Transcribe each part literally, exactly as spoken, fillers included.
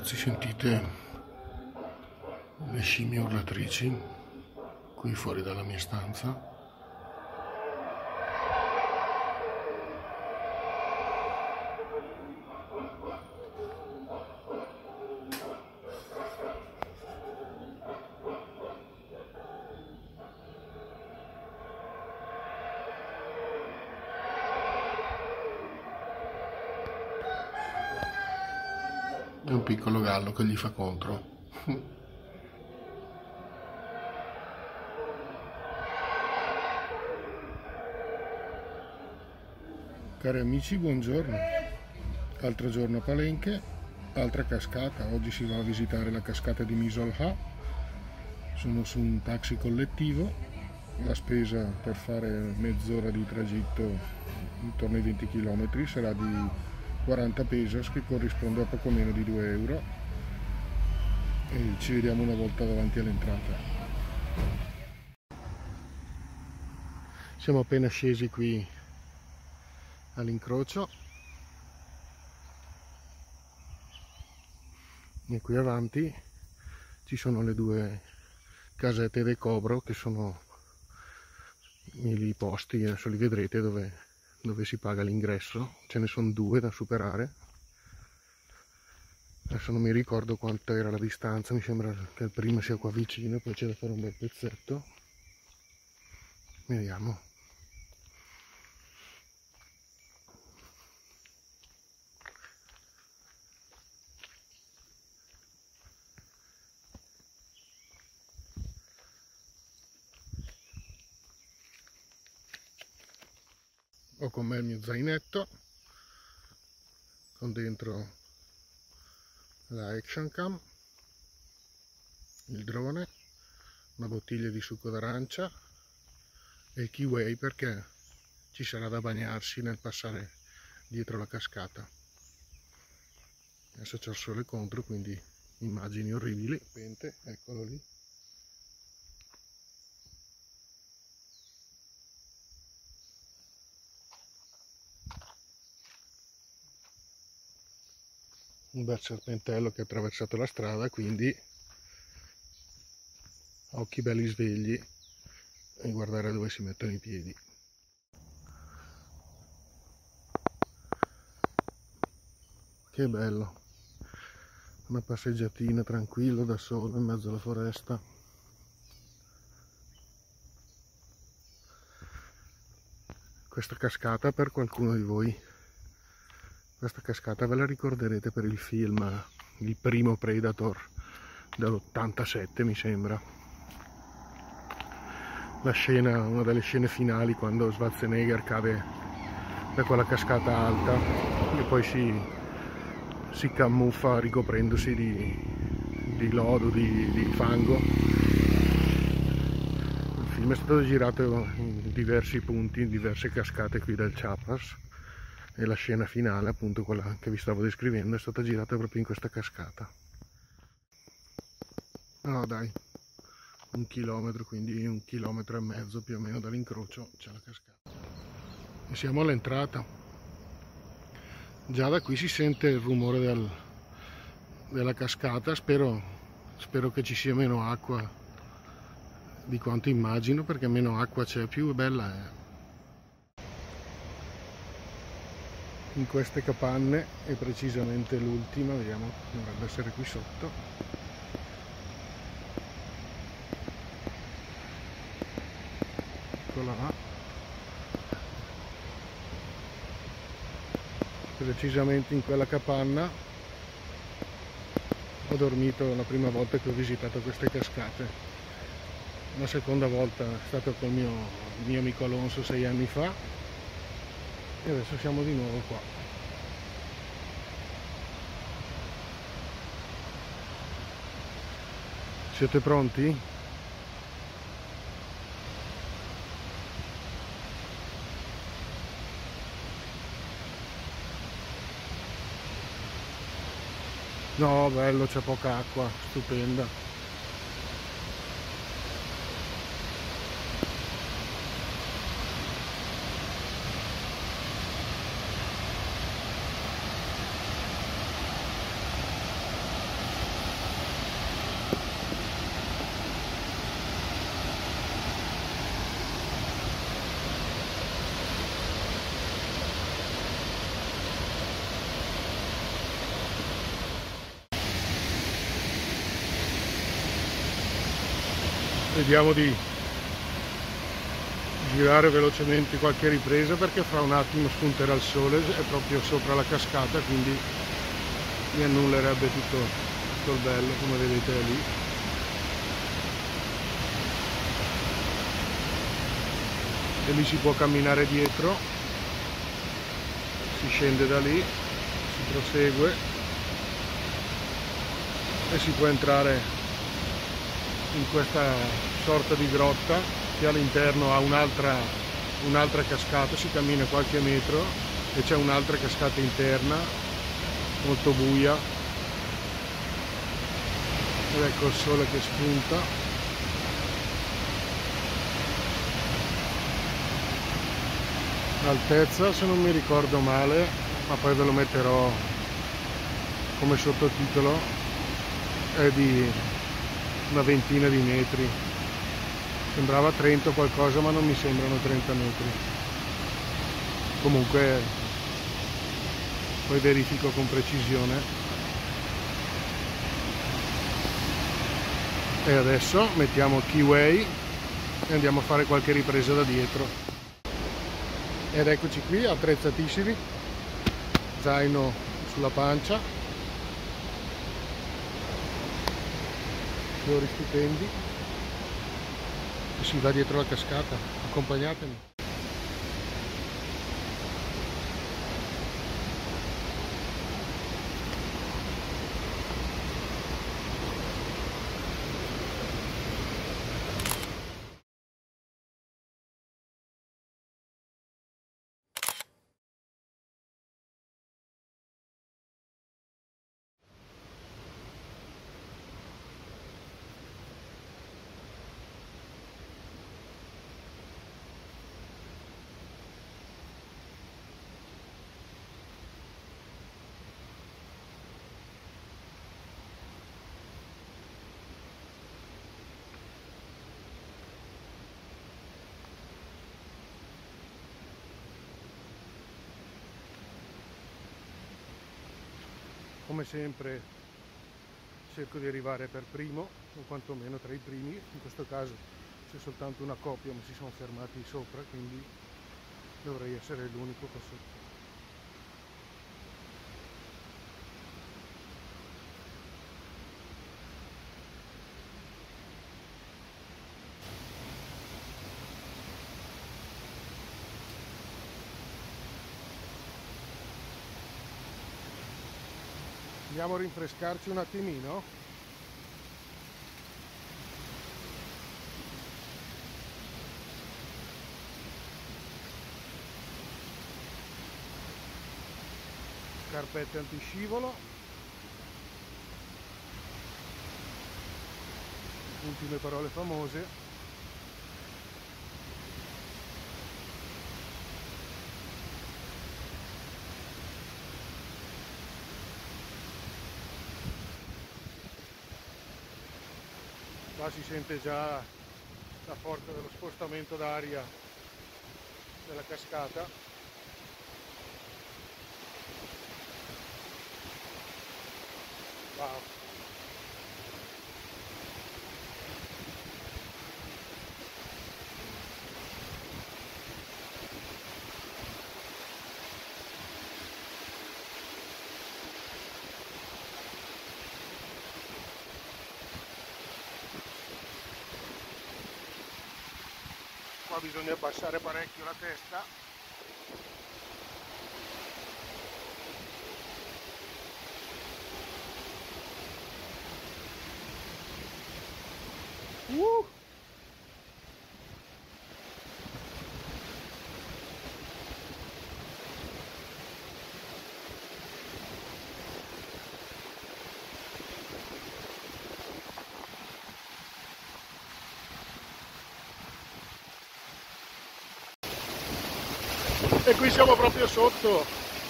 Ragazzi, sentite le scimmie urlatrici qui fuori dalla mia stanza. È un piccolo gallo che gli fa contro. Cari amici, buongiorno. Altro giorno a Palenque, altra cascata. Oggi si va a visitare la cascata di Misolha. Sono su un taxi collettivo. La spesa per fare mezz'ora di tragitto intorno ai venti chilometri sarà di quaranta pesos, che corrisponde a poco meno di due euro, e ci vediamo una volta davanti all'entrata. Siamo appena scesi qui all'incrocio e qui avanti ci sono le due casette del Cobro, che sono i posti, adesso li vedrete, dove dove si paga l'ingresso. Ce ne sono due da superare. Adesso non mi ricordo quanta era la distanza, mi sembra che il primo sia qua vicino, poi c'è da fare un bel pezzetto. Vediamo. Ho con me il mio zainetto con dentro la action cam, il drone, una bottiglia di succo d'arancia e il kiwi, perché ci sarà da bagnarsi nel passare dietro la cascata. Adesso c'è il sole contro, quindi immagini orribili. Eccolo lì. Un bel serpentello che ha attraversato la strada, quindi occhi belli svegli e guardare dove si mettono i piedi. Che bello, una passeggiatina tranquilla da solo in mezzo alla foresta. Questa cascata, per qualcuno di voi, questa cascata ve la ricorderete per il film Il primo Predator dell'ottantasette, mi sembra. La scena, una delle scene finali, quando Schwarzenegger cade da quella cascata alta e poi si, si camuffa ricoprendosi di, di lodo, di, di fango. Il film è stato girato in diversi punti, in diverse cascate qui del Chiapas, e la scena finale, appunto quella che vi stavo descrivendo, è stata girata proprio in questa cascata. No dai, un chilometro, quindi un chilometro e mezzo più o meno dall'incrocio c'è la cascata. E siamo all'entrata. Già da qui si sente il rumore del, della cascata. Spero, spero che ci sia meno acqua di quanto immagino, perché meno acqua c'è, più bella è. In queste capanne, e precisamente l'ultima, vediamo, dovrebbe essere qui sotto. Eccola là. Precisamente in quella capanna ho dormito la prima volta che ho visitato queste cascate. La seconda volta è stato col mio, mio amico Alonso sei anni fa. E adesso siamo di nuovo qua. Siete pronti? No, bello, c'è poca acqua, stupenda. Vediamo di girare velocemente qualche ripresa perché fra un attimo spunterà il sole, è proprio sopra la cascata, quindi mi annullerebbe tutto, tutto il bello, come vedete lì. E lì si può camminare dietro, si scende da lì, si prosegue e si può entrare in questa sorta di grotta che all'interno ha un'altra un'altra cascata. Si cammina qualche metro e c'è un'altra cascata interna molto buia ed ecco il sole che spunta. L'altezza, se non mi ricordo male, ma poi ve lo metterò come sottotitolo, è di una ventina di metri. Sembrava trenta qualcosa, ma non mi sembrano trenta metri. Comunque poi verifico con precisione. E adesso mettiamo il keyway e andiamo a fare qualche ripresa da dietro. Ed eccoci qui, attrezzatissimi, zaino sulla pancia, fiori stupendi, e si va dietro la cascata. Accompagnatemi. Come sempre cerco di arrivare per primo, o quantomeno tra i primi. In questo caso c'è soltanto una coppia, ma si sono fermati sopra, quindi dovrei essere l'unico qua sotto. Andiamo a rinfrescarci un attimino. Scarpette antiscivolo. Ultime parole famose. Qua si sente già la forza dello spostamento d'aria della cascata. Wow. Qua bisogna abbassare parecchio la testa. Uh! E qui siamo proprio sotto.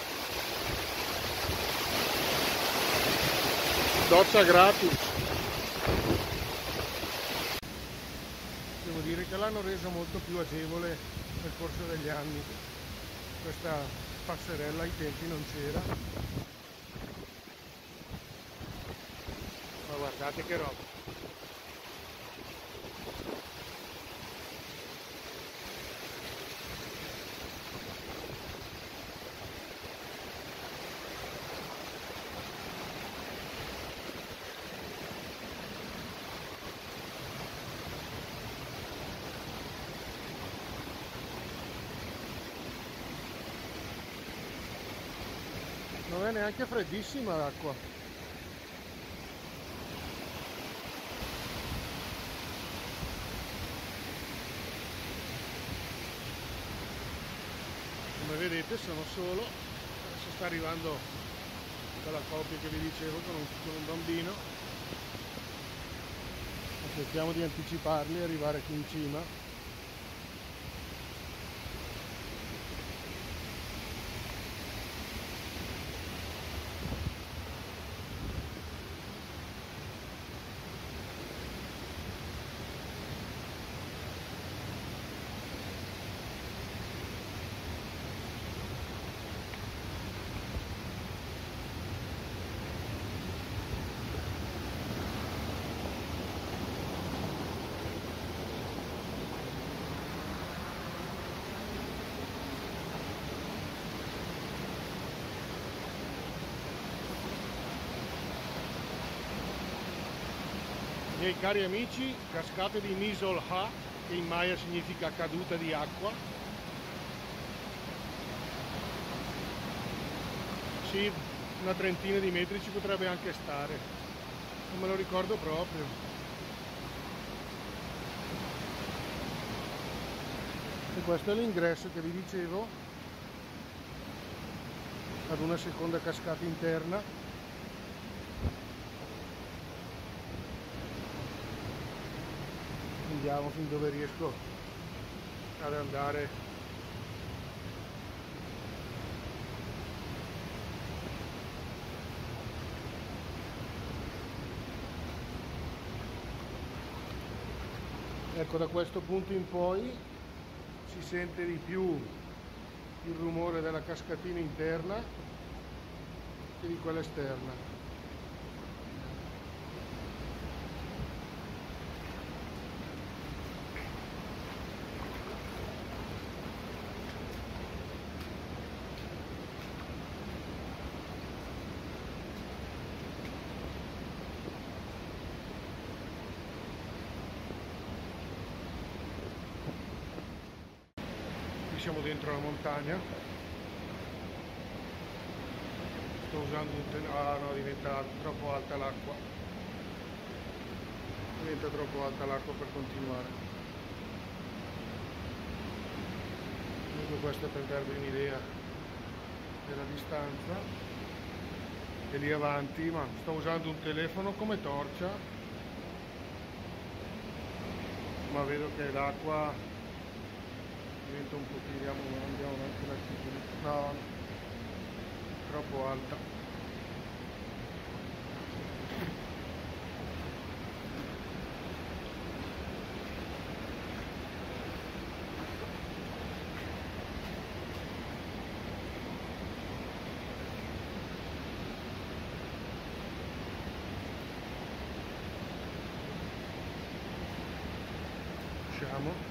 Doccia gratis. Devo dire che l'hanno reso molto più agevole nel corso degli anni. Questa passerella ai tempi non c'era. Ma guardate che roba. Non è neanche freddissima l'acqua. Come vedete sono solo, adesso sta arrivando quella coppia che vi dicevo con un, con un bambino. Cerchiamo di anticiparli e arrivare qui in cima. Miei cari amici, cascate di Misol Ha, che in maya significa caduta di acqua. Sì, una trentina di metri ci potrebbe anche stare, non me lo ricordo proprio. E questo è l'ingresso che vi dicevo ad una seconda cascata interna. Andiamo fin dove riesco ad andare. Ecco, da questo punto in poi si sente di più il rumore della cascatina interna che di quella esterna. Siamo dentro la montagna. Sto usando un telefono. Ah no, diventa troppo alta l'acqua. Diventa troppo alta l'acqua per continuare. Comunque questo è per darvi un'idea della distanza. E lì avanti, ma sto usando un telefono come torcia. Ma vedo che l'acqua diventa un pochino, andiamo avanti un attimo, no, troppo alta. Usciamo.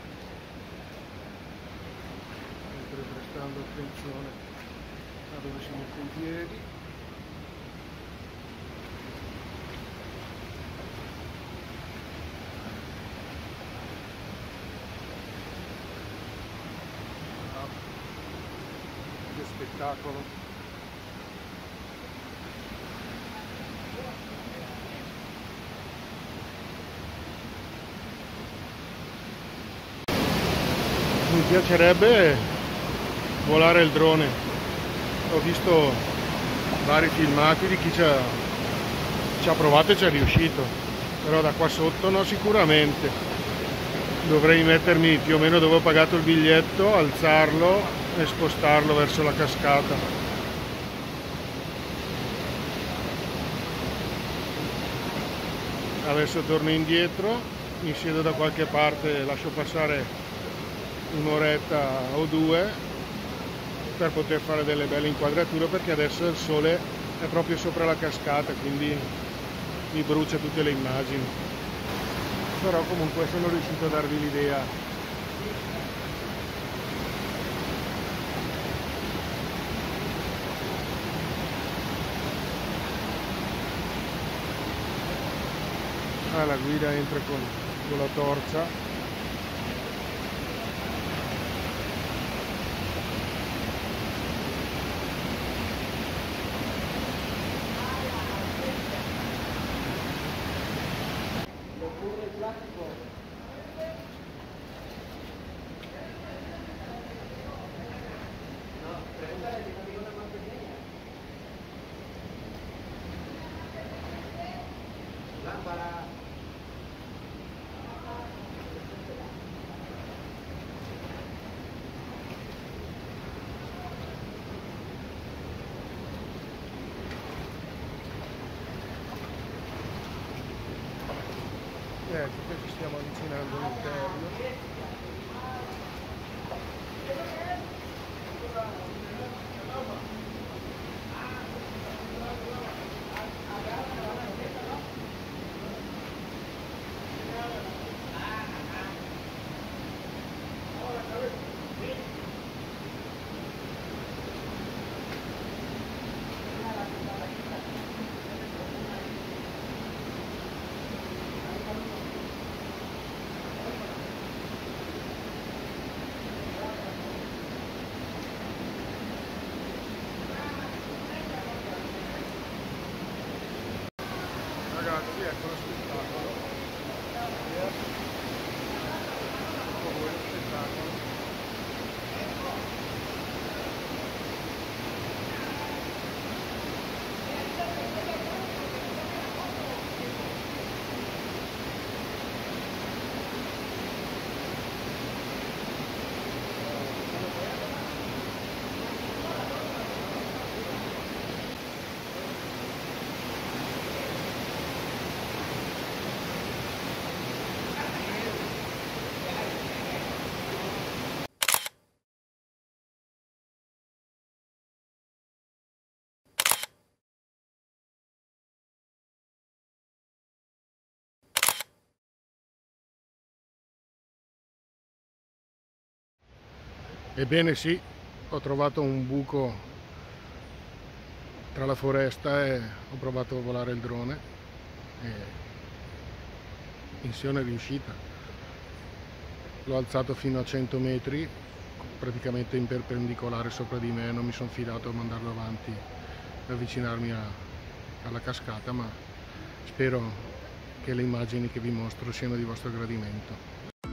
Prestando attenzione a dove si mette in piedi. Ah, che spettacolo! Mi piacerebbe volare il drone. Ho visto vari filmati di chi ci ha, ci ha provato e ci è riuscito, però da qua sotto no, sicuramente. Dovrei mettermi più o meno dove ho pagato il biglietto, alzarlo e spostarlo verso la cascata. Adesso torno indietro, mi siedo da qualche parte, lascio passare un'oretta o due per poter fare delle belle inquadrature, perché adesso il sole è proprio sopra la cascata, quindi mi brucia tutte le immagini, però comunque sono riuscito a darvi l'idea. Ah, la guida entra con, con la torcia. Ecco, qui ci stiamo avvicinando all'interno. Ragazzi, ecco lo spettacolo. Ecco voi lo spettacolo. Ebbene sì, ho trovato un buco tra la foresta e ho provato a volare il drone e missione riuscita. L'ho alzato fino a cento metri, praticamente in perpendicolare sopra di me, non mi sono fidato a mandarlo avanti e avvicinarmi a, alla cascata, ma spero che le immagini che vi mostro siano di vostro gradimento.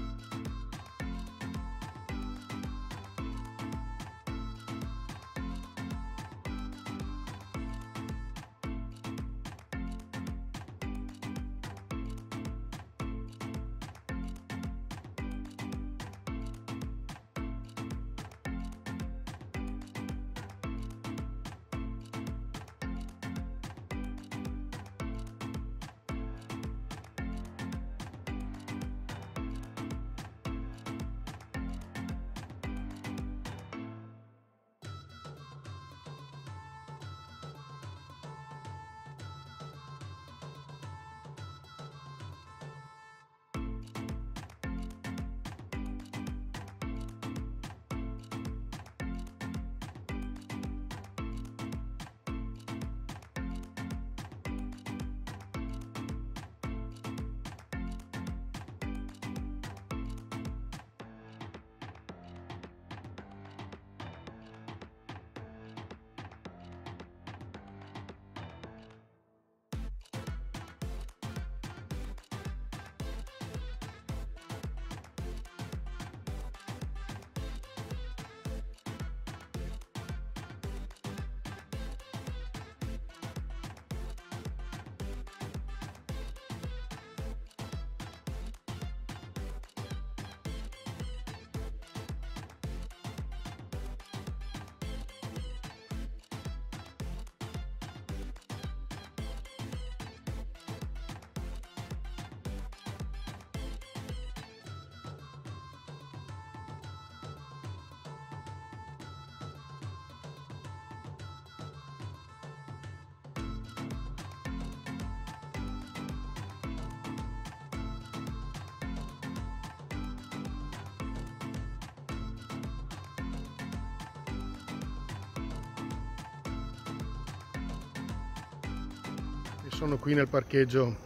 Sono qui nel parcheggio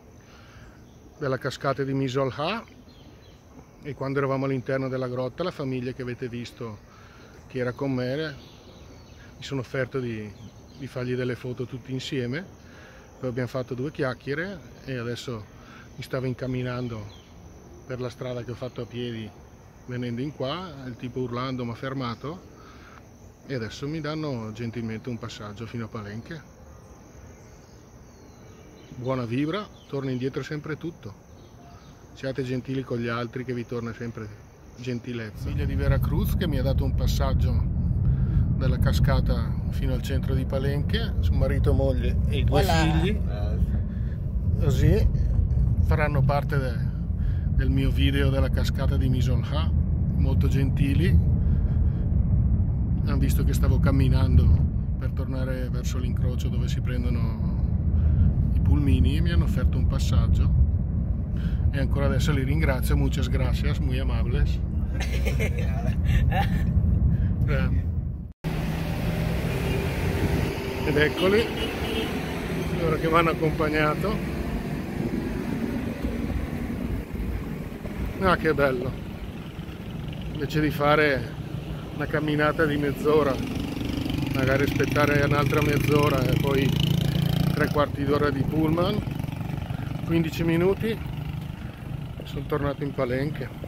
della cascata di Misol Ha e quando eravamo all'interno della grotta la famiglia che avete visto che era con me mi sono offerto di, di fargli delle foto tutti insieme, poi abbiamo fatto due chiacchiere e adesso mi stavo incamminando per la strada che ho fatto a piedi venendo in qua, il tipo urlando mi ha fermato e adesso mi danno gentilmente un passaggio fino a Palenque. buona vibra, torna indietro sempre tutto. Siate gentili con gli altri che vi torna sempre gentilezza. Figlia di Veracruz che mi ha dato un passaggio dalla cascata fino al centro di Palenque, suo marito, moglie e i due Hola. figli, così faranno parte de, del mio video della cascata di Misolha, molto gentili. Hanno visto che stavo camminando per tornare verso l'incrocio dove si prendono i pulmini e mi hanno offerto un passaggio e ancora adesso li ringrazio, muchas gracias, muy amables. eh. Ed eccoli, loro che mi hanno accompagnato. Ah, che bello! Invece di fare una camminata di mezz'ora, magari aspettare un'altra mezz'ora e poi tre quarti d'ora di pullman, quindici minuti, sono tornato in Palenque.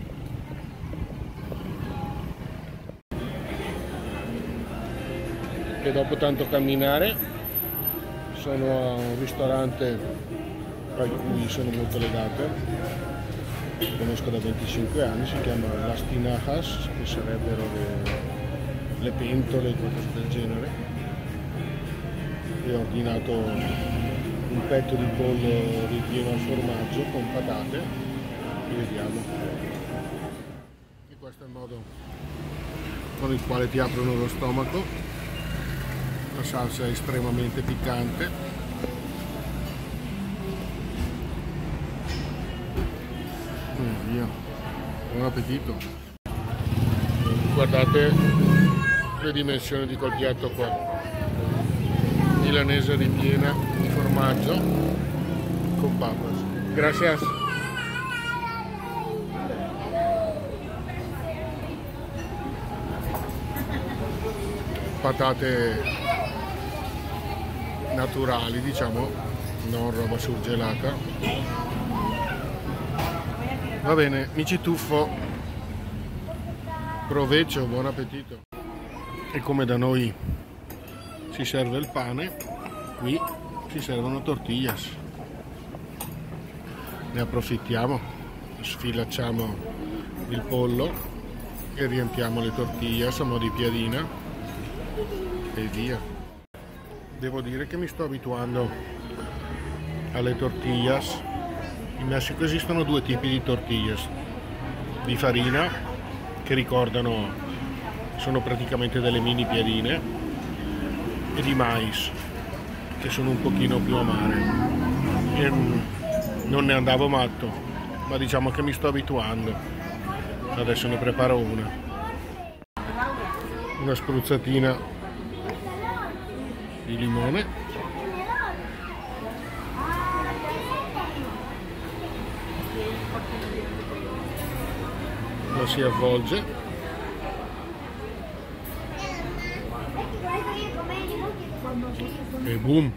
E dopo tanto camminare sono a un ristorante a cui sono molto legato, conosco da venticinque anni, si chiama Las Tinajas, che sarebbero le, le pentole, qualcosa del genere, e ho ordinato un petto di pollo ripieno al formaggio con patate e vediamo. E questo è il modo con il quale ti aprono lo stomaco. La salsa è estremamente piccante. E via. Buon appetito. Guardate le dimensioni di quel piatto qua. Milanese ripiena di formaggio con papas. Gracias. Patate naturali, diciamo, non roba surgelata. Va bene, mi ci tuffo. Proveggio, buon appetito. E come da noi si serve il pane, qui si servono tortillas. Ne approfittiamo, sfilacciamo il pollo e riempiamo le tortillas a mo' di piadina e via. Devo dire che mi sto abituando alle tortillas. In Messico esistono due tipi di tortillas, di farina, che ricordano, sono praticamente delle mini piadine, e di mais, che sono un pochino più amare. E non ne andavo matto, ma diciamo che mi sto abituando. Adesso ne preparo una. Una spruzzatina di limone, lo si avvolge e boom,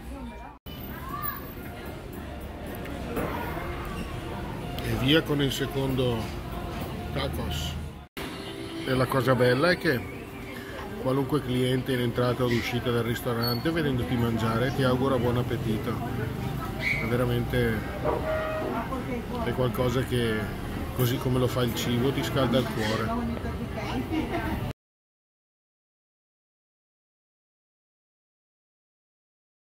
e via con il secondo tacos. E la cosa bella è che qualunque cliente in entrata o uscita dal ristorante, vedendoti mangiare, ti augura buon appetito. È veramente è qualcosa che, così come lo fa il cibo, ti scalda il cuore.